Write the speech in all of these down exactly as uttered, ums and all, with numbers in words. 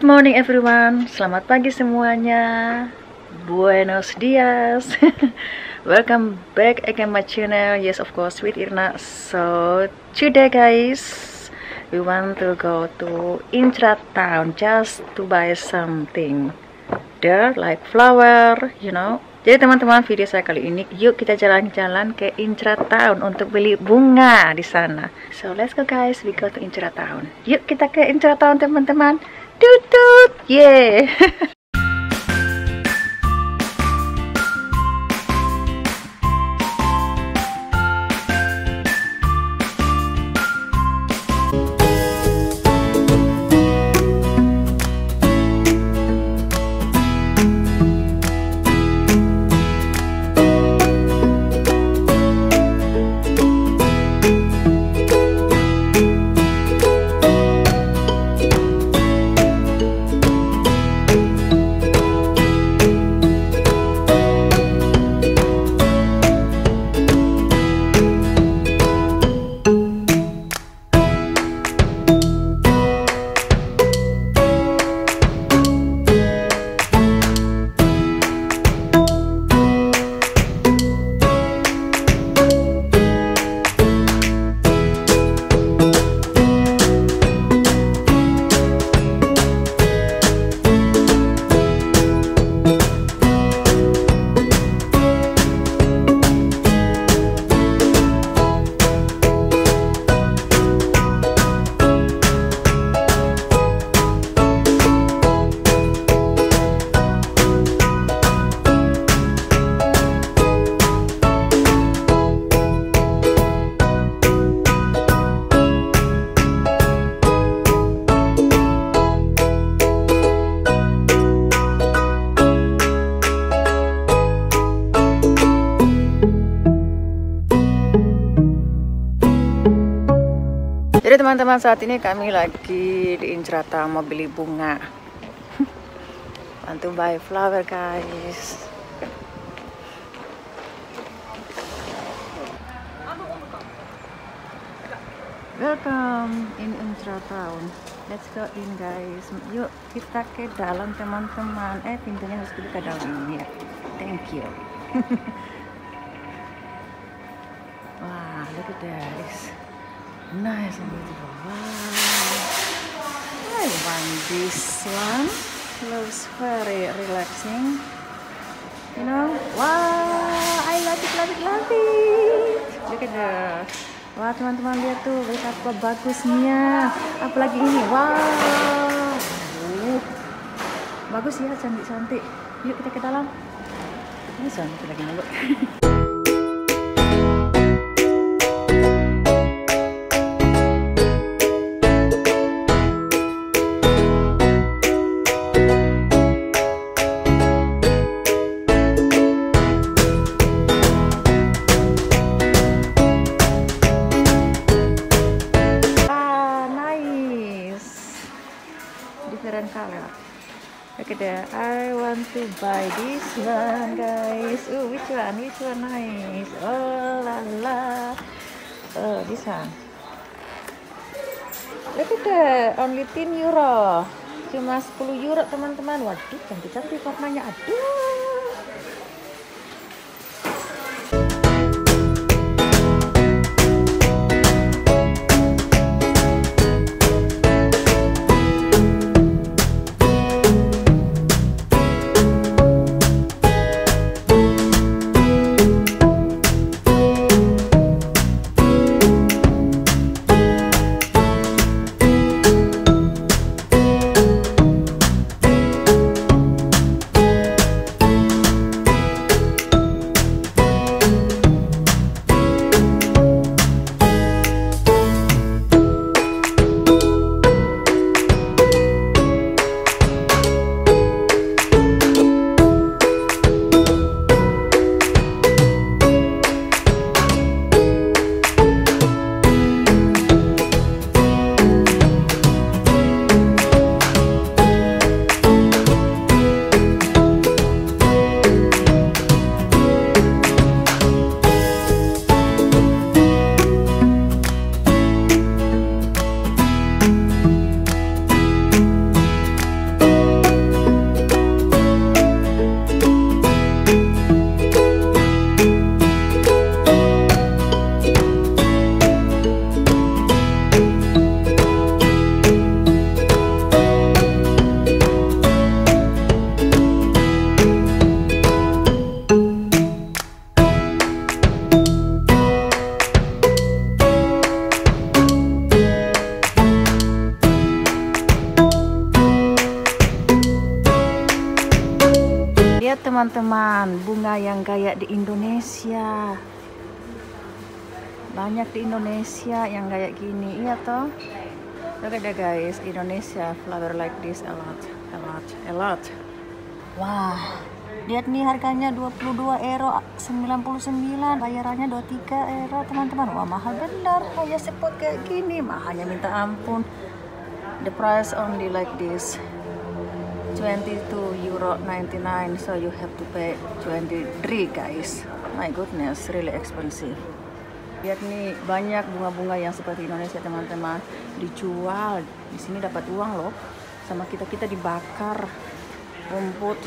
morning everyone, selamat pagi semuanya. Buenos dias. Welcome back again my channel. Yes, of course, with Irna. So today guys, we want to go to Intra Town just to buy something there, like flower, you know. Jadi teman-teman, video saya kali ini, yuk kita jalan-jalan ke Intra Town untuk beli bunga di sana. So let's go guys, we go to Intra Town. Yuk kita ke Intra Town teman-teman. Tutut, yeah. Jadi teman-teman, saat ini kami lagi di Intra Town mau beli bunga. Want to buy flower guys. Welcome in Intra Town. Let's go in guys. Yuk kita ke dalam teman-teman. Eh pintunya harus dibuka dalam ini ya. Thank you. Wah, look at this. Nice and beautiful. Wow, I want this one. Looks very relaxing, you know. Wow, I love it, love it, love it. Look at that. Wah teman-teman, lihat tuh betapa bagusnya. Apalagi ini, wow, uh, bagus ya, cantik-cantik. Yuk kita ke dalam. Ini cantik lagi nih. Different color. Look at that. I want to buy this one, guys. Oh, which one? Which one nice? Oh la la. Oh, this one. Look at that. Only ten euro. Cuma sepuluh euro, teman-teman. Waduh, cantik-cantik warnanya. Aduh. teman-teman, bunga yang kayak di Indonesia. Banyak di Indonesia yang kayak gini, iya toh. Look at that guys, Indonesia flower like this a lot, a lot, a lot. Wah, lihat nih harganya dua puluh dua euro sembilan puluh sembilan, bayarannya dua puluh tiga euro teman-teman. Wah, mahal benar, hanya spot kayak gini, mahalnya minta ampun. The price only like this, twenty-two euro ninety-nine, so you have to pay twenty-three guys. My goodness, really expensive. Lihat nih, banyak bunga-bunga yang seperti Indonesia teman-teman, dijual. Di sini dapat uang loh, sama kita kita dibakar rumput.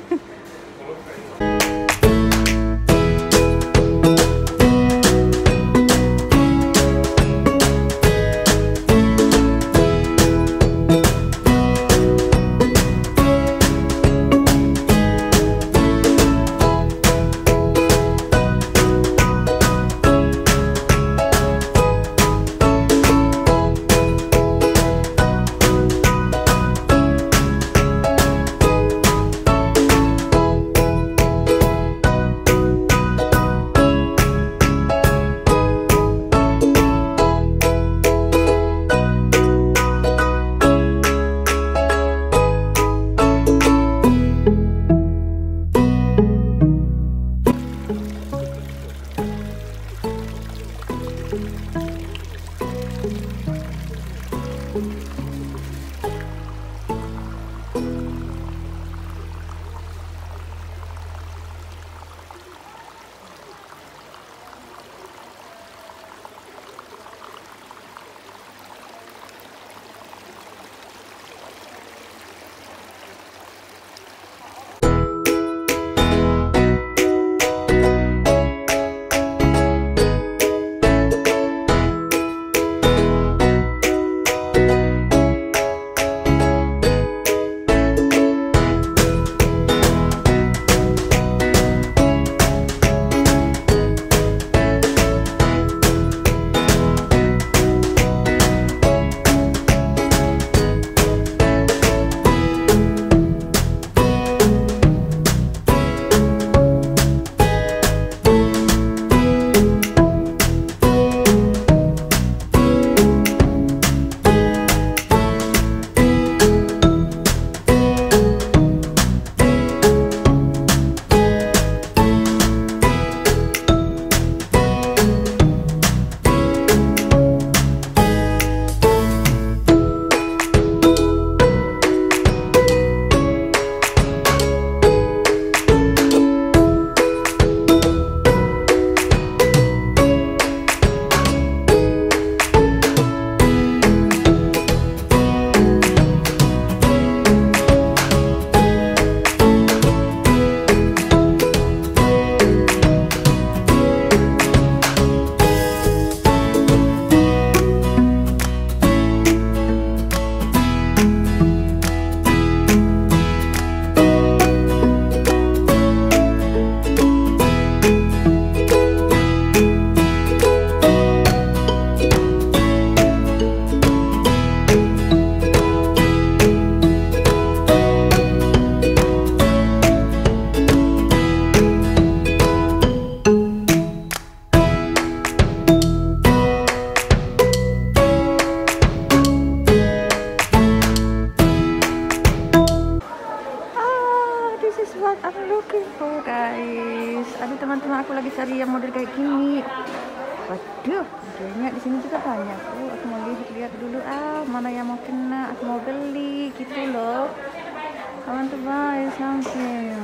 teman-teman, aku lagi cari yang model kayak gini. Waduh, kayaknya di sini juga banyak. Oh, aku mau lihat-lihat dulu, ah mana yang mau kena, aku mau beli gitu loh. I want to buy something.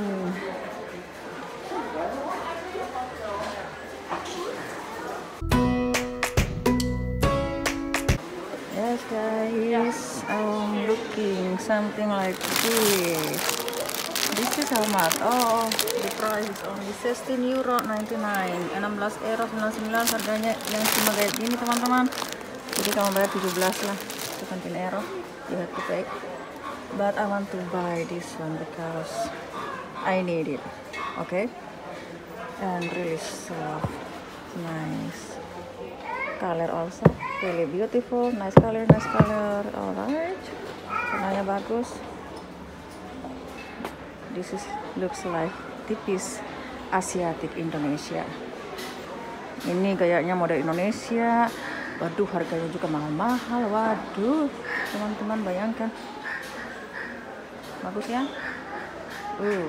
Yes guys, I'm looking something like this. This is how much? Oh, the price is only sixteen euro ninety-nine. enam belas euro sembilan puluh sembilan harganya yang cuma kayak gini teman-teman. Jadi kamu bayar tujuh belas lah, seventeen euro. You have to pay. But I want to buy this one because I need it. Okay? And really soft, nice. Color also really beautiful. Nice color, nice color. Alright. Warnanya bagus. This is looks like tipis Asiatik Indonesia. Ini gayanya model Indonesia. Waduh, harganya juga mahal-mahal. Waduh, teman-teman bayangkan. Bagus ya? Uh.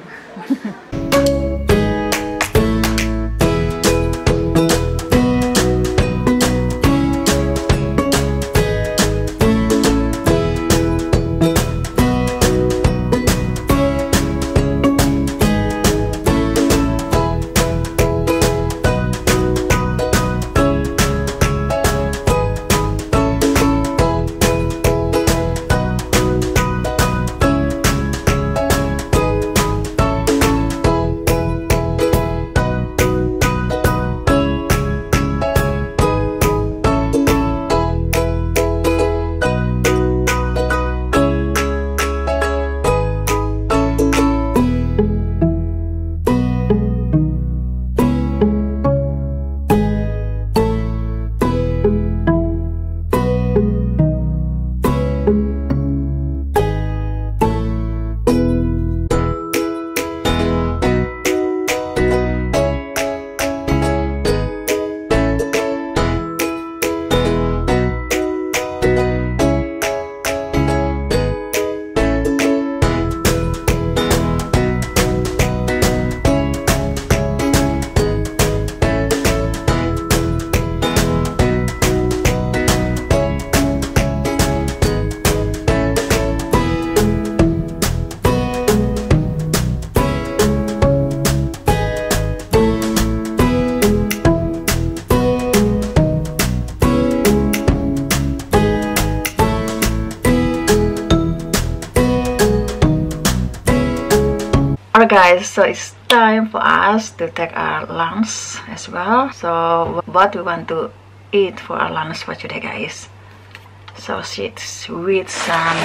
Alright guys, so it's time for us to take our lunch as well. So what we want to eat for our lunch for today guys? Sausage with some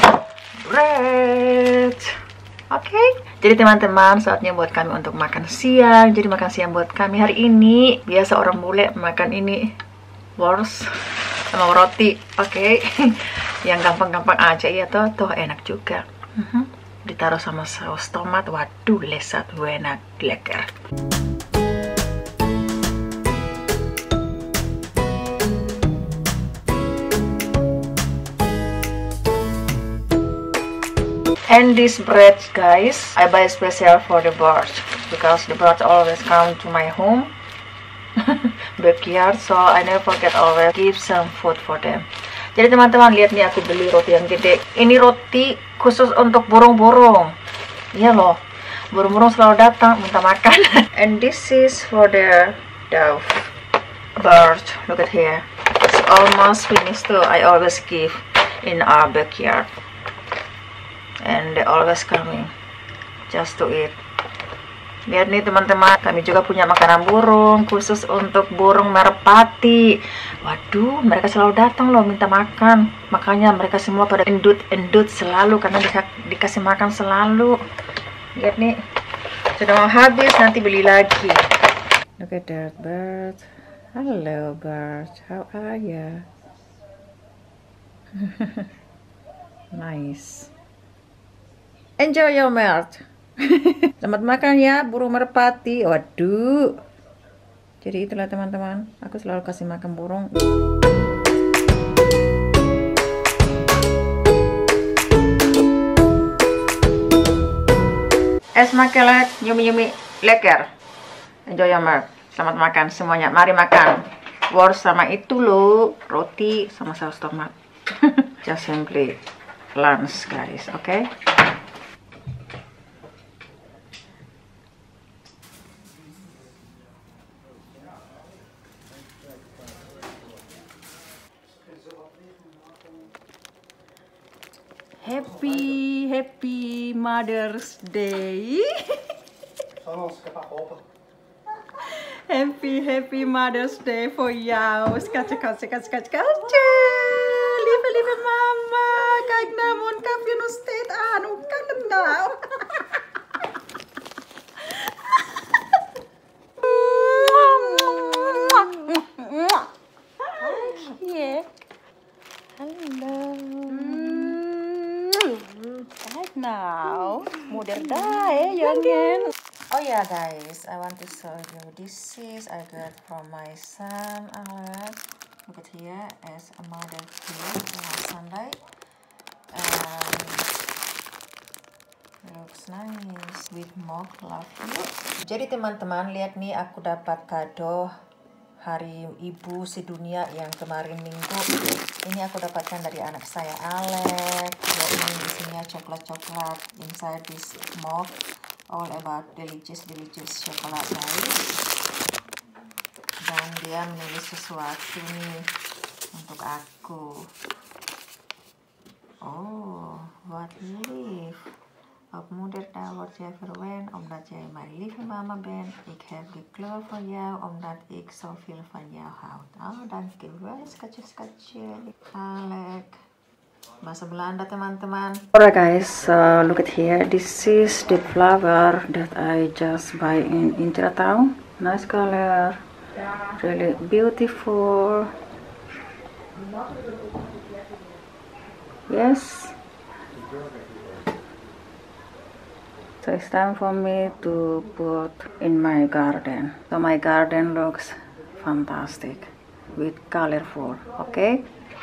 bread. Oke, okay. Jadi teman-teman, saatnya buat kami untuk makan siang. Jadi makan siang buat kami hari ini, biasa orang bule makan ini wors sama roti. Oke, okay. Yang gampang-gampang aja ya toh, toh enak juga. uh-huh. Ditaruh sama saus tomat, waduh lezat, enak, lekker. And this bread guys, I buy special for the birds because the birds always come to my home backyard, so I never forget always give some food for them. Jadi teman-teman lihat nih, aku beli roti yang gede. Ini roti khusus untuk burung-burung. Iya loh, burung-burung selalu datang minta makan. And this is for the dove bird. Look at here. It's almost finished too. I always give in our backyard. And they always coming just to eat. Lihat nih teman-teman, kami juga punya makanan burung khusus untuk burung merpati. Waduh, mereka selalu datang loh minta makan. Makanya mereka semua pada endut-endut selalu karena di dikasih makan selalu. Lihat nih, sudah mau habis, nanti beli lagi. Look at that bird. Hello bird, how are you? Nice. Enjoy your meal. Selamat makan ya burung merpati. Waduh. Jadi itulah teman-teman, aku selalu kasih makan burung. Es makelek, yummy-yummy, lekker. Enjoy your meal. Selamat makan semuanya. Mari makan. Wors sama itu loh, roti sama saus tomat. Just simply lunch guys, oke? Okay? Happy, happy Mother's Day. Happy, happy Mother's Day voor jou. Schatje, schatje, schatje, schatje. Lieve, lieve mama. Kijk nou, mondkapje je nog steeds aan. Hoe kan het nou? Yeah. Hallo. Kijk nou, moeder daar, hè, jongen. Oh yeah guys, I want to show you this is I got from my son Alex. Look at here as a mother gift last Sunday. And looks nice with mug, love you. Jadi teman-teman lihat nih, aku dapat kado Hari Ibu Sedunia yang kemarin minggu. Ini aku dapatkan dari anak saya Alex. Ya, ini isinya coklat-coklat inside this mug. All about delicious delicious chocolate guys. Dan dia menulis sesuatu nih untuk aku. Oh, what lief. Op moeder daar wordt jij verwend omdat jij mijn lieve mama bent. Ik heb gekleurd voor jou omdat ik zoveel van jou houd. Oh, dankjewel schatje-schatje. Alex. Bahasa Belanda teman-teman. Alright guys, so look at here. This is the flower that I just buy in Intra Town. Nice color, really beautiful. Yes. So it's time for me to put in my garden. So my garden looks fantastic with colorful. Okay.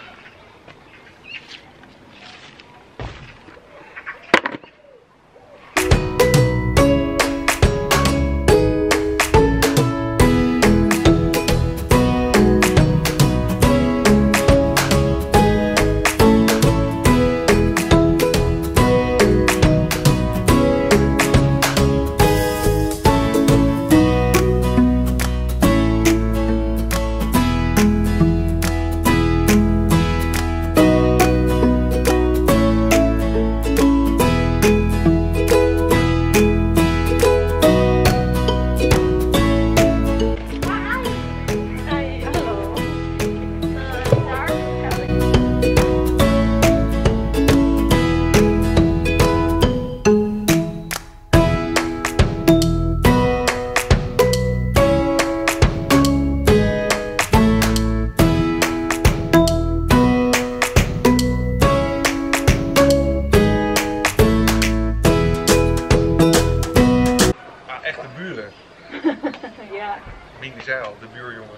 Ja. Mieke zei al, de buurjongen.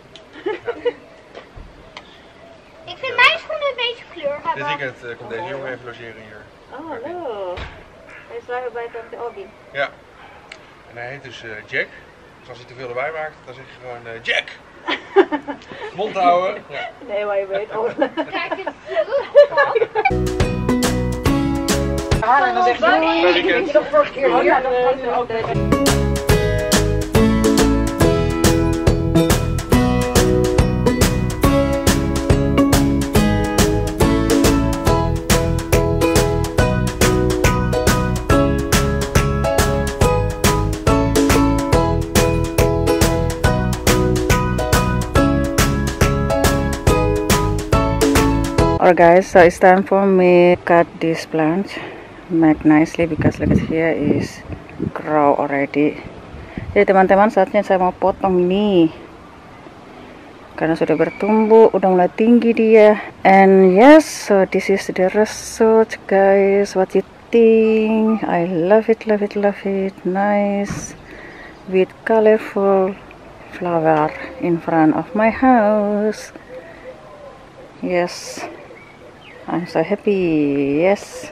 Ik vind mijn schoenen een beetje kleur hebben. Dit weekend uh, komt deze jongen even logeren hier. Oh, hallo. Hij is lager bij tante Obi. Ja. En hij heet dus uh, Jack. Dus als hij te veel erbij maakt, dan zeg je gewoon uh, Jack! Mond houden. Ja. Nee, maar je weet ook. Kijk eens zo. Ja, en dan zeg je, weekend. de vorige keer hier. Ja, dat kan ook. Alright guys, so it's time for me to cut this plant, make nicely because look at here is grow already. Jadi teman-teman, saatnya saya mau potong nih karena sudah bertumbuh, udah mulai tinggi dia. And yes, so this is the result guys. What you think? I love it, love it, love it. Nice with colorful flower in front of my house. Yes, I'm so happy. Yes.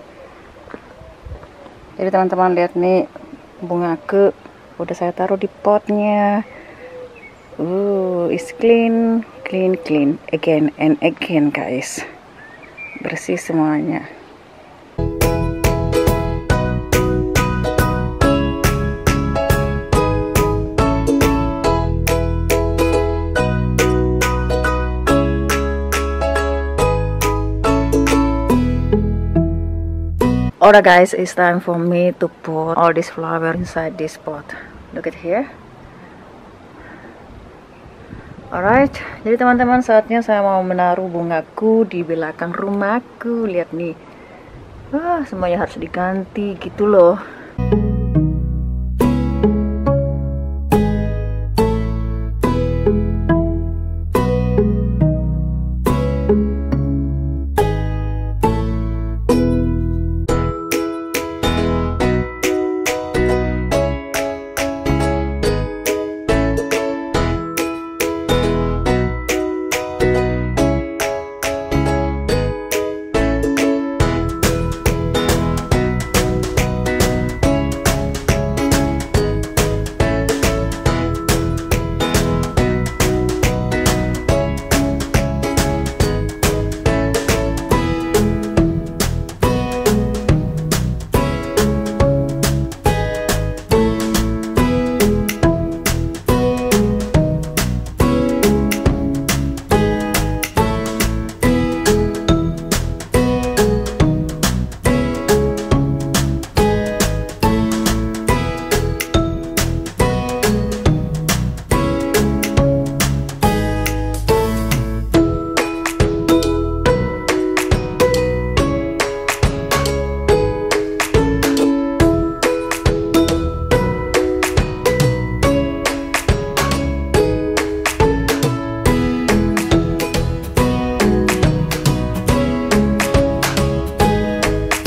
Jadi teman-teman lihat nih, bunga ke udah saya taruh di potnya. Uh, it's clean, clean, clean again and again guys. Bersih semuanya. Alright guys, it's time for me to put all this flower inside this pot. Look at here. Alright, jadi teman-teman, saatnya saya mau menaruh bungaku di belakang rumahku. Lihat nih, wah, semuanya harus diganti gitu loh.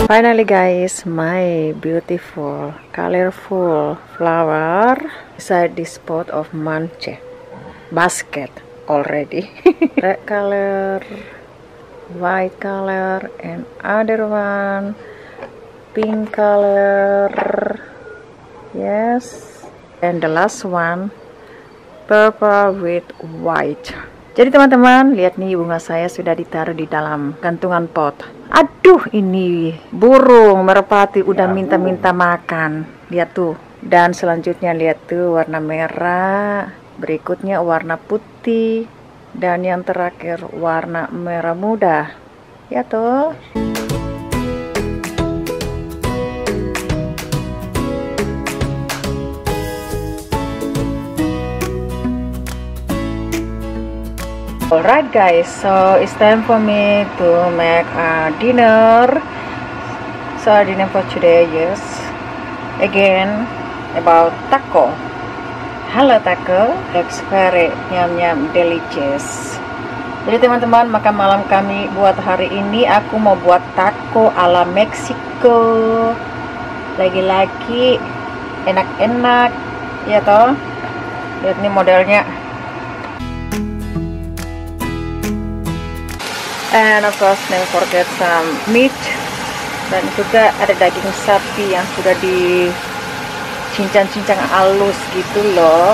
Finally guys, my beautiful colorful flower inside this pot of manche basket already. Red color, white color, and other one pink color. Yes, and the last one purple with white. Jadi teman-teman, lihat nih, bunga saya sudah ditaruh di dalam gantungan pot. Aduh, ini burung merpati udah minta-minta makan. Lihat tuh. Dan selanjutnya lihat tuh, warna merah, berikutnya warna putih, dan yang terakhir warna merah muda. Ya tuh. Alright guys, so it's time for me to make a dinner. So dinner for today, yes, again about taco. Hello taco, looks very yum yum delicious. Jadi teman-teman, makan malam kami buat hari ini aku mau buat taco ala Meksiko. Lagi-lagi enak-enak, ya toh. Lihat nih modelnya. And of course never forget some meat, dan juga ada daging sapi yang sudah dicincang-cincang halus gitu loh.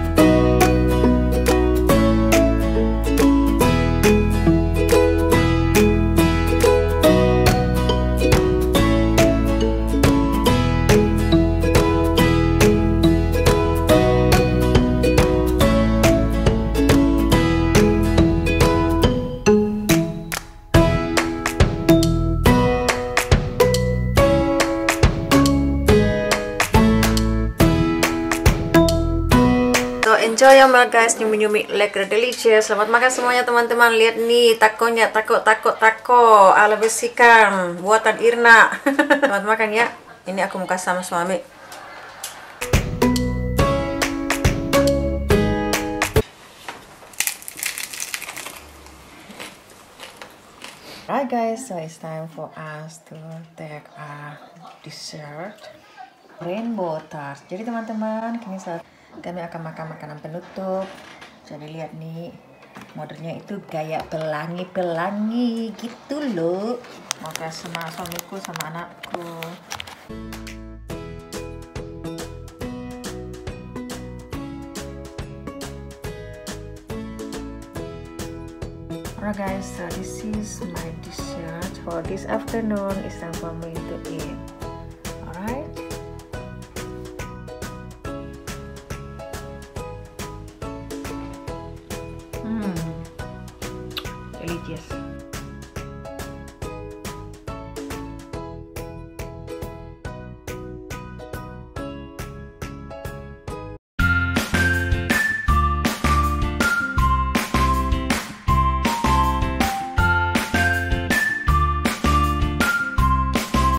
Enjoy your meal guys, nyumi-nyumi lekker delicious. Selamat makan semuanya teman-teman. Lihat nih takonya, tako tako tako ala besikan buatan Irna. Selamat makan ya. Ini aku mau kasih sama suami. Alright guys, so it's time for us to take a dessert, rainbow tart. Jadi teman-teman, kini saat kami akan makan makanan penutup. Jadi lihat nih, modelnya itu gaya pelangi-pelangi gitu loh. Mau kasih sama suamiku sama anakku. Alright guys, so this is my dessert for this afternoon. It's time for me to eat. Alright. Delicious.